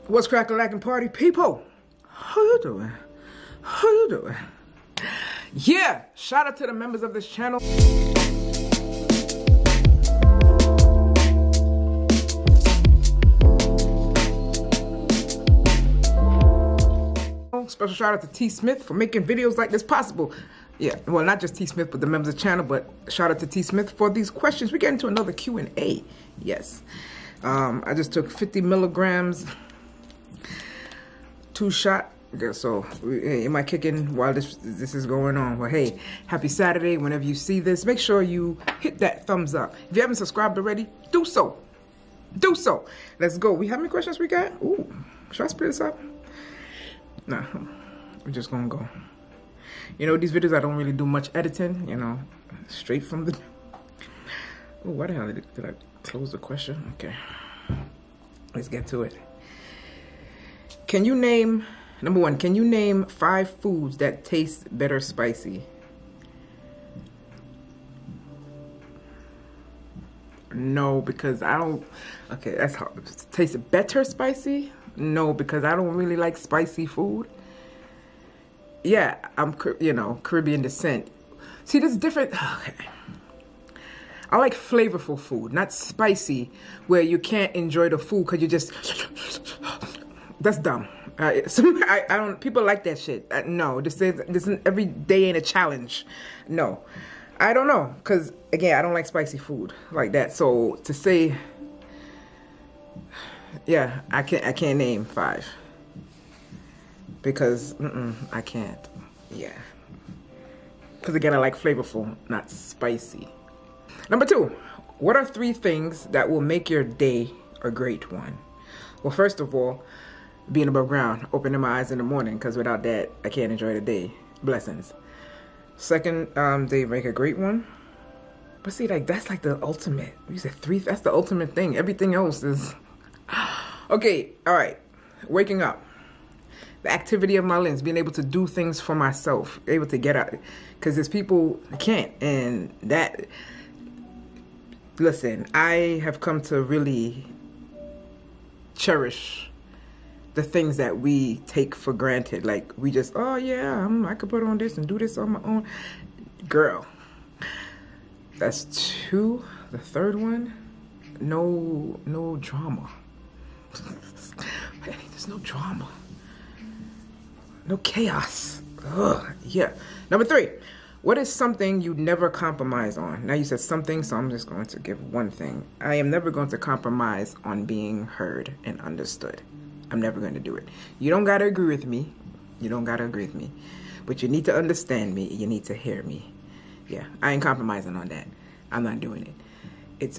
What's crack-a-lackin' party people? How you doing? How you doing? Yeah, shout out to the members of this channel. Special shout out to T Smith for making videos like this possible. Yeah, well, not just T Smith, but the members of the channel, but shout out to T Smith for these questions. We get into another Q&A. Yes. I just took 50 milligrams, 2-shot. So it might kick in while this is going on. Well, hey, happy Saturday. Whenever you see this, make sure you hit that thumbs up. If you haven't subscribed already, do so. Do so. Let's go. How many questions we got? Ooh, should I split this up? Nah, we're just gonna go. You know, these videos I don't really do much editing, you know, straight from the... Oh, why the hell did I close the question? Okay, let's get to it. Can you name, number one, can you name 5 foods that taste better spicy? No, because I don't, okay, that's hard. Taste better spicy? No, because I don't really like spicy food. Yeah, I'm, you know, Caribbean descent. See, this is different. Okay. I like flavorful food, not spicy, where you can't enjoy the food because you just, that's dumb. I don't, people like that shit. No, this is, every day ain't a challenge. No, I don't know, because again, I don't like spicy food like that. So to say, yeah, I can't name 5 because I can't. Yeah, because again, I like flavorful, not spicy. Number 2, what are 3 things that will make your day a great one? Well, first of all, being above ground, opening my eyes in the morning, because without that, I can't enjoy the day. Blessings. Second, they make a great one. But see, like, that's like the ultimate. You said 3, that's the ultimate thing. Everything else is... Okay, all right. Waking up. The activity of my limbs, being able to do things for myself, able to get out. Because there's people that can't. And that... Listen, I have come to really cherish the things that we take for granted. Like, we just, oh yeah, I could put on this and do this on my own. Girl, that's 2. The third one, no drama. There's no drama. No chaos. Ugh, yeah. Number 3, what is something you never compromise on? Now you said something, so I'm just going to give one thing. I am never going to compromise on being heard and understood. I'm never going to do it. You don't got to agree with me. You don't got to agree with me. But you need to understand me. You need to hear me. Yeah, I ain't compromising on that. I'm not doing it.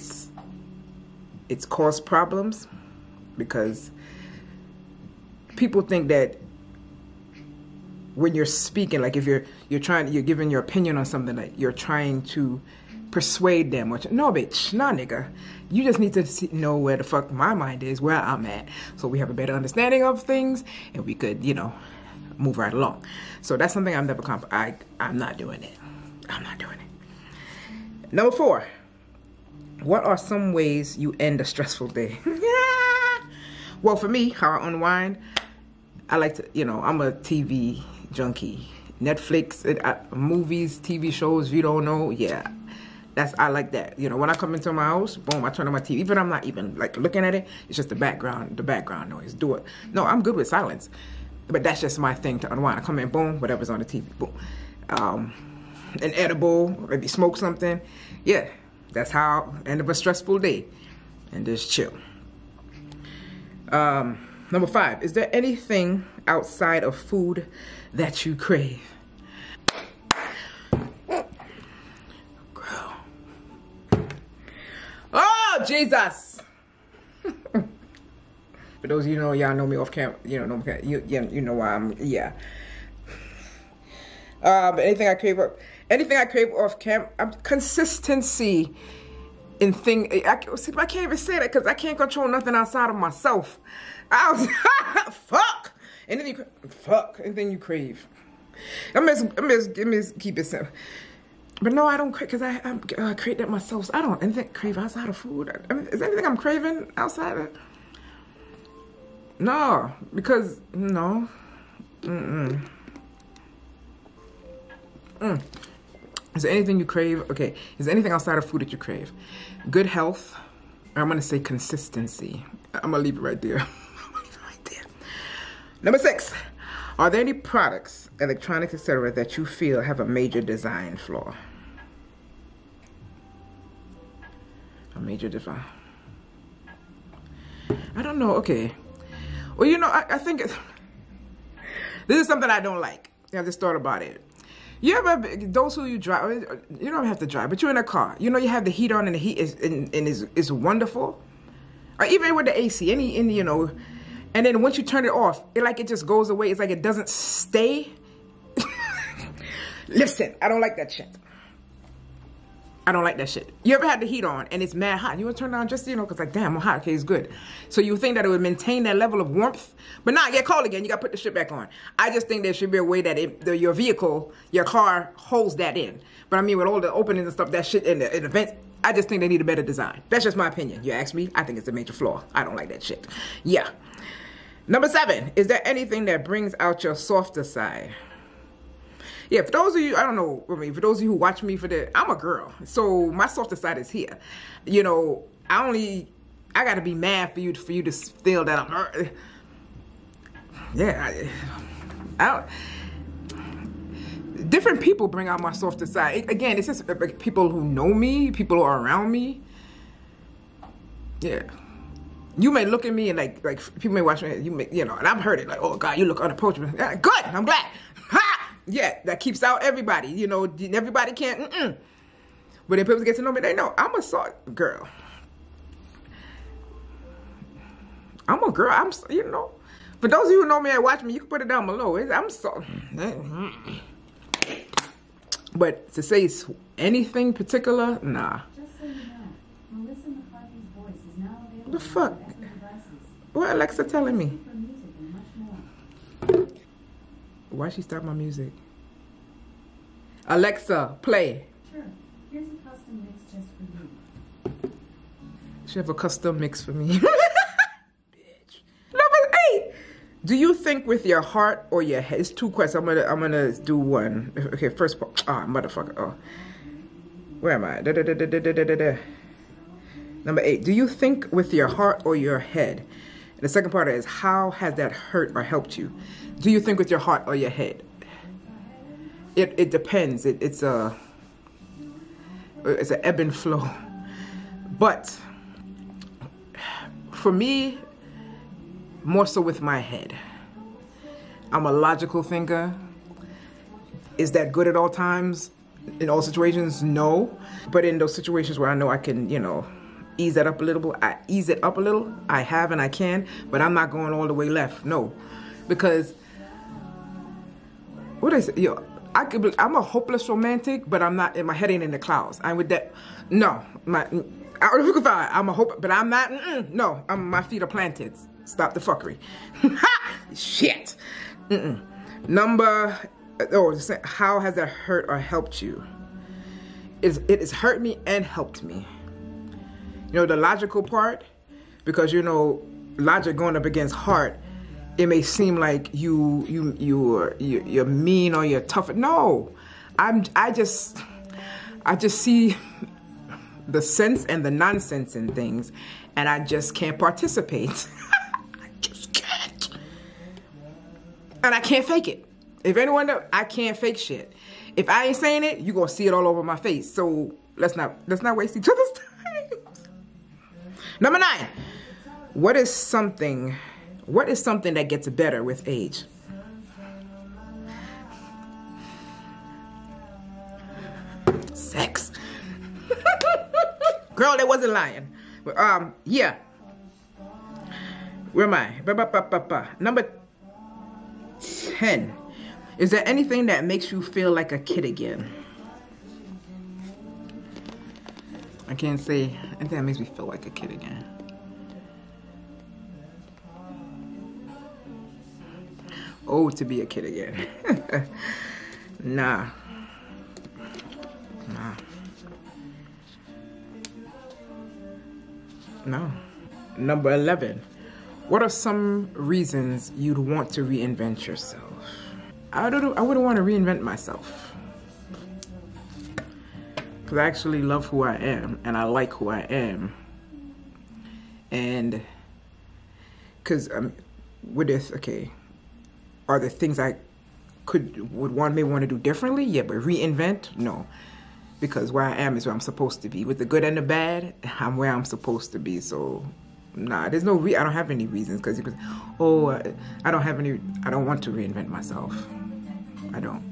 It's caused problems because people think that when you're speaking, like if you're giving your opinion on something, like you're trying to persuade them. No, bitch, nah, nigga. You just need to know where the fuck my mind is, where I'm at, so we have a better understanding of things, and we could, you know, move right along. So that's something I'm never I'm not doing it. I'm not doing it. Number 4, what are some ways you end a stressful day? Well, for me, how I unwind, I like to, you know, I'm a TV junkie. Netflix, movies, TV shows, if you don't know, yeah. I like that. You know, when I come into my house, boom, I turn on my TV. Even I'm not even like looking at it. It's just the background noise. Do it. No, I'm good with silence. But that's just my thing to unwind. I come in, boom, whatever's on the TV, boom. An edible, maybe smoke something. Yeah, that's how end of a stressful day. And just chill. Number 5, is there anything outside of food that you crave? Girl. Oh, Jesus! For those of you know, y'all know me off camera, you know why I'm, yeah. But anything I crave off camera, consistency in thing. I can't even say that because I can't control nothing outside of myself. Fuck. Anything you crave. I'm just keep it simple. But no, I don't crave because I create that myself. So I don't crave outside of food. I mean, is there anything I'm craving outside of? No, because no. Is there anything you crave? Okay. Is there anything outside of food that you crave? Good health. I'm going to say consistency. I'm going to leave it right there. Number 6. Are there any products, electronics, etc., that you feel have a major design flaw? A major design. I don't know. Okay. Well, you know, I think this is something I don't like. I just thought about it. You ever, those who you drive, you don't have to drive, but you're in a car. You know, you have the heat on and the heat is wonderful. Or even with the AC, you know, and then once you turn it off, it just goes away. It's like it doesn't stay. Listen, I don't like that shit. I don't like that shit. You ever had the heat on and it's mad hot? You want to turn it on just, you know, because like, damn, I'm hot. Okay, it's good. So you think that it would maintain that level of warmth? But nah, get cold again. You got to put the shit back on. I just think there should be a way that your vehicle, your car holds that in. But I mean, with all the openings and stuff, that shit in the vents, I just think they need a better design. That's just my opinion. You ask me, I think it's a major flaw. I don't like that shit. Yeah. Number 7, is there anything that brings out your softer side? Yeah, for those of you, I don't know, I mean, for those of you who watch me I'm a girl. So my softer side is here. You know, I got to be mad for you to feel that I'm hurt. Yeah. Different people bring out my softer side. Again, it's just like people who know me, people who are around me. Yeah. You may look at me and like people may watch me, you know, and I've heard it like, oh God, you look unapproachable. Yeah, good, I'm glad. Ha! Yeah, that keeps out everybody. You know, everybody can't. But if people get to know me, they know I'm a soft girl. I'm a girl. You know. For those of you who know me and watch me, you can put it down below. I'm soft. But to say anything particular, nah. Just so you know, Melissa McCarthy's voice is now available. The fuck? What Alexa telling me? Why she stop my music? Alexa, play. Sure. Here's a custom mix just for you. She have a custom mix for me. Bitch. Number 8. Do you think with your heart or your head? It's 2 questions. I'm gonna do one. Okay, first part. Ah, motherfucker. Oh. Where am I? Number 8. Do you think with your heart or your head? The second part is, how has that hurt or helped you? Do you think with your heart or your head? It depends. It's an ebb and flow. But for me, more so with my head. I'm a logical thinker. Is that good at all times? In all situations, no. But in those situations where I know I can, you know, ease that up a little. I ease it up a little. I have and I can, but I'm not going all the way left. No, because what I say, yo, I'm a hopeless romantic, but I'm not. My head ain't in the clouds. I'm with that. No, I'm a hope, but I'm not. No, my feet are planted. Stop the fuckery. Shit. Number. Oh, how has that hurt or helped you? It has hurt me and helped me. You know, the logical part, because, you know, logic going up against heart, it may seem like you're mean or you're tough. No, I just see the sense and the nonsense in things, and I just can't participate. I just can't. And I can't fake it. If anyone knows, I can't fake shit. If I ain't saying it, you're gonna see it all over my face. So let's not waste each other's time. Number 9, what is something that gets better with age? Sex. Girl, that wasn't lying. But, yeah. Where am I? Number 10. Is there anything that makes you feel like a kid again? I can't say anything that makes me feel like a kid again. Oh, to be a kid again. Nah. No. Number 11. What are some reasons you'd want to reinvent yourself? I wouldn't want to reinvent myself. Because I actually love who I am, and I like who I am. And because with this, okay, are there things I would may want to do differently? Yeah, but reinvent? No. Because where I am is where I'm supposed to be. With the good and the bad, I'm where I'm supposed to be. So, nah, there's no I don't have any reasons. Because you could, I don't want to reinvent myself. I don't.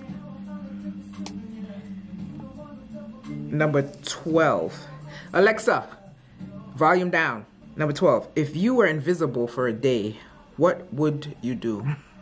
Number 12. Alexa, volume down. Number 12. If you were invisible for a day, what would you do?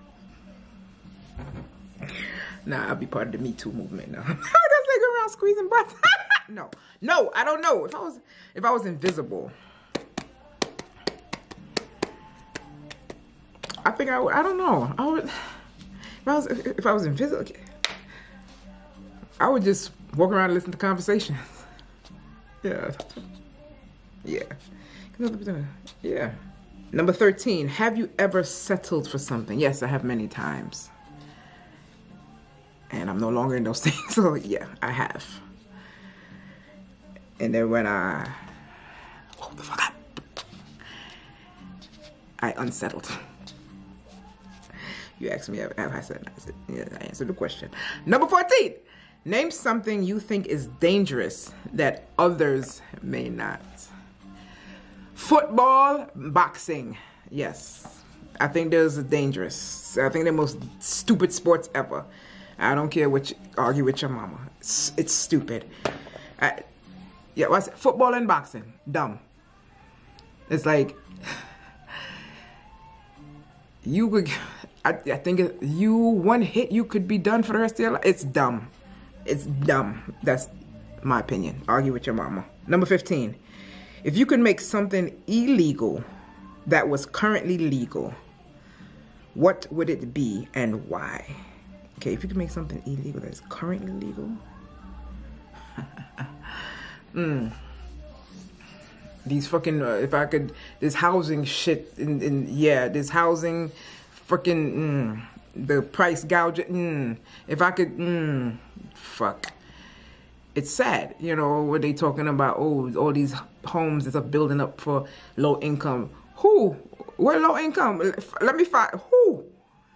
Nah, I'll be part of the Me Too movement now. I just like go around squeezing butts. No, I don't know. If I was invisible, I think I would. I don't know. I would. If I was invisible, I would just walk around and listen to conversations. Yeah. Yeah. Number 13. Have you ever settled for something? Yes, I have many times. And I'm no longer in those things. So yeah, I have. And then when hold the fuck up, I unsettled. You asked me, I said, yeah, I answered the question. Number 14. Name something you think is dangerous that others may not. Football, boxing. Yes. I think those are dangerous. I think they're the most stupid sports ever. I don't care what you argue with your mama. It's stupid. Yeah, what's it? Football and boxing. Dumb. It's like you could. I think one hit you could be done for the rest of your life. It's dumb. It's dumb. That's my opinion. Argue with your mama. Number 15. If you could make something illegal that was currently legal, what would it be and why? Okay, if you could make something illegal that is currently legal. These fucking, if I could, this housing shit, this housing, freaking, the price gouging, if I could, fuck. It's sad, you know, what they talking about, all these homes that are building up for low income. Who? Where low income? Let me find, who?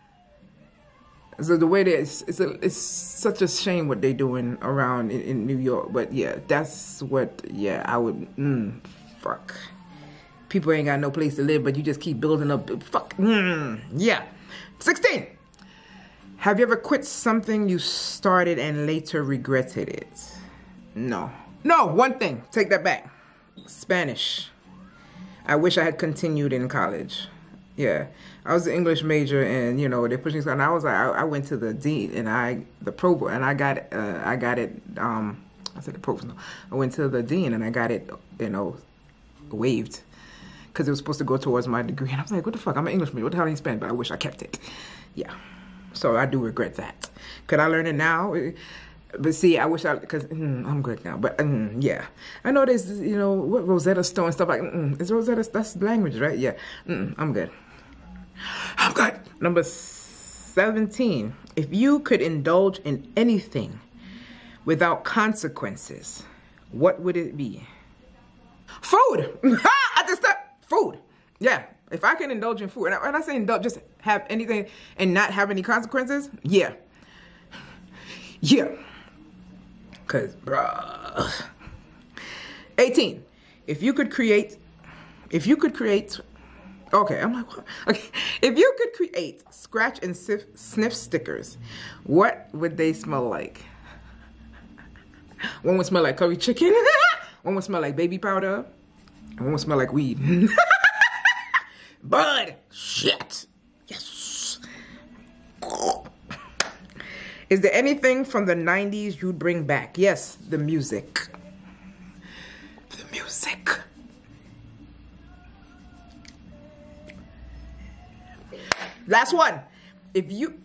So the way that it's such a shame what they doing around in New York. But yeah, that's what, yeah, I would, fuck. People ain't got no place to live, but you just keep building up, fuck, yeah. 16. Have you ever quit something you started and later regretted it? No. No, one thing, take that back. Spanish. I wish I had continued in college. Yeah, I was an English major, and you know they pushed me. And I was like, I went to the dean and I got it. I said the provost. No, I went to the dean and I got it, you know, waived because it was supposed to go towards my degree. And I was like, what the fuck? I'm an English major. What the hell ain't Spanish? But I wish I kept it. Yeah, so I do regret that. Could I learn it now? But see, I wish because I'm good now. But yeah, I know there's, you know, what Rosetta Stone stuff like. Is Rosetta, that's language, right? Yeah, I'm good. I'm good. Number 17. If you could indulge in anything without consequences, what would it be? Food. I just thought food. Yeah. If I can indulge in food, and when I say indulge, just have anything and not have any consequences. Yeah. Yeah. Cause, bruh. 18. If you could create, okay, I'm like, what? Okay. If you could create scratch and sniff stickers, what would they smell like? One would smell like curry chicken. One would smell like baby powder. And one would smell like weed. Bud. Shit. Yes. Is there anything from the 90s you'd bring back? Yes, the music. The music. Last one. If you...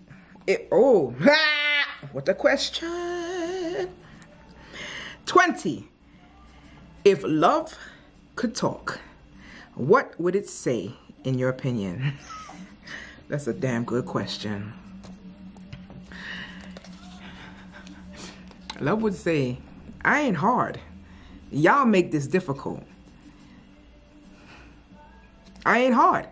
what a question. 20. If love could talk, what would it say in your opinion? That's a damn good question. Love would say, I ain't hard. Y'all make this difficult. I ain't hard.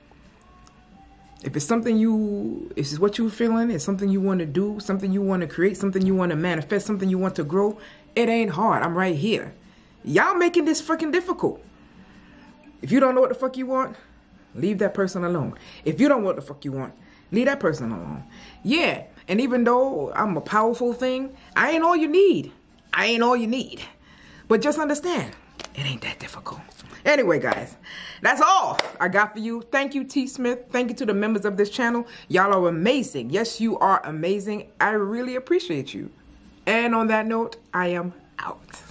If it's something if it's what you're feeling, it's something you want to do, something you want to create, something you want to manifest, something you want to grow, it ain't hard. I'm right here. Y'all making this freaking difficult. If you don't know what the fuck you want, leave that person alone. If you don't know what the fuck you want, leave that person alone. Yeah, and even though I'm a powerful thing, I ain't all you need. I ain't all you need. But just understand, it ain't that difficult. Anyway, guys, that's all I got for you. Thank you, T. Smith. Thank you to the members of this channel. Y'all are amazing. Yes, you are amazing. I really appreciate you. And on that note, I am out.